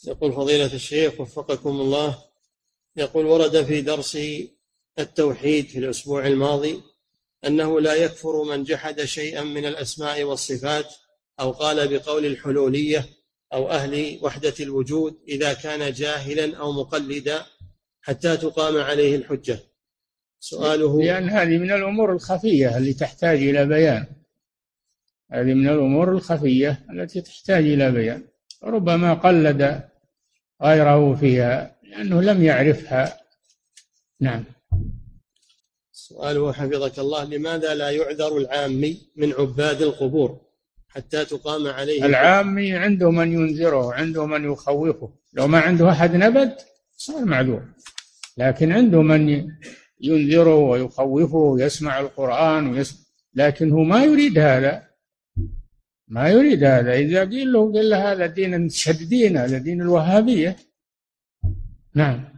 يقول فضيلة الشيخ وفقكم الله، يقول ورد في درس التوحيد في الأسبوع الماضي أنه لا يكفر من جحد شيئا من الأسماء والصفات أو قال بقول الحلولية أو أهل وحدة الوجود إذا كان جاهلا أو مقلدا حتى تقام عليه الحجة. سؤاله، لأن هذه من الأمور الخفية اللي تحتاج إلى بيان، هذه من الأمور الخفية التي تحتاج إلى بيان، ربما قلد غيره فيها لأنه لم يعرفها. نعم. سؤاله حفظك الله، لماذا لا يعذر العامي من عباد القبور حتى تقام عليه الحجة؟ العامي عنده من ينذره، عنده من يخوفه، لو ما عنده أحد نبت صار معذور، لكن عنده من ينذره ويخوفه ويسمع القرآن لكن هو ما يريد هذا، ما يريد هذا. إذا قيل له هذا دين المتشددين، هذا دين الوهابية. نعم.